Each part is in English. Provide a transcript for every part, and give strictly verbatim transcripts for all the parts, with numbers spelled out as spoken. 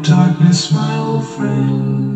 darkness, my old friend,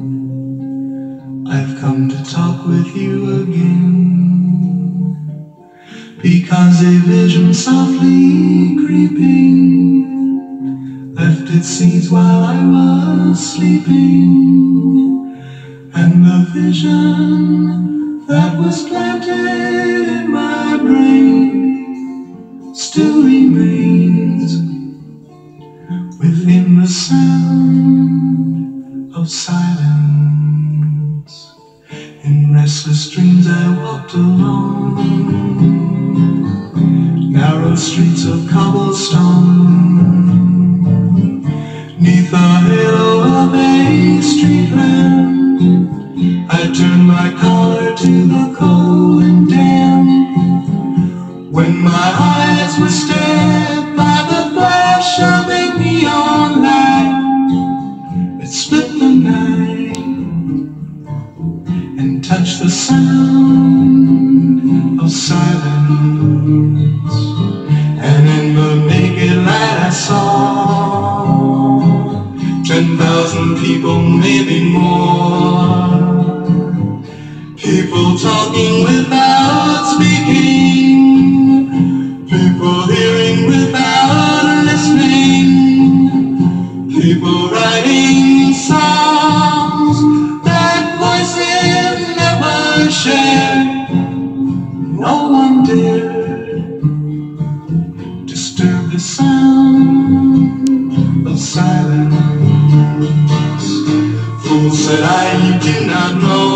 I've come to talk with you again, because a vision softly creeping left its seeds while I was sleeping, and the vision that was planted in my brain still remains within the sound of silence. In restless dreams I walked along narrow streets of cobblestone, neath the halo of a street lamp. I turned my collar to the cold and damp, when my eyes were stared by the flash of a neon light that split the night and touched the sound of silence. And in the naked light I saw ten thousand people, maybe more, people talking without speaking, people hearing without listening, people writing songs that voices never shared. No one dared disturb the sound of silence. Fool, said I, you do not know,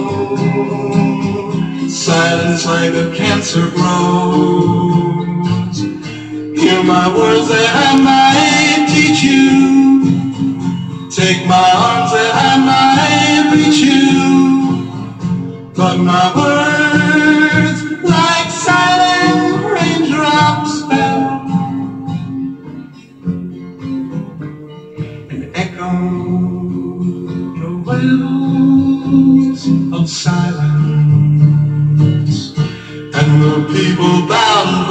silence like a cancer grows. Hear my words that I might teach you, take my arms that I might reach you, but my words like silent raindrops fell and echoed the wells of silence. And the people bowed and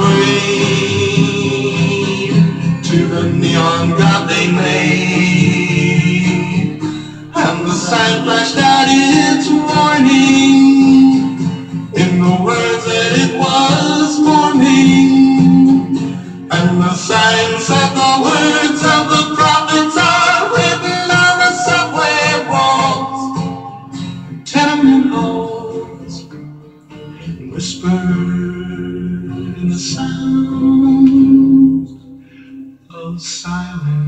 prayed to the neon god they made, and the sign flashed out its warning in the words that it was forming. And the sign said the words of the prophets are written on the subway walls, tenement halls, whispered in the sound of silence.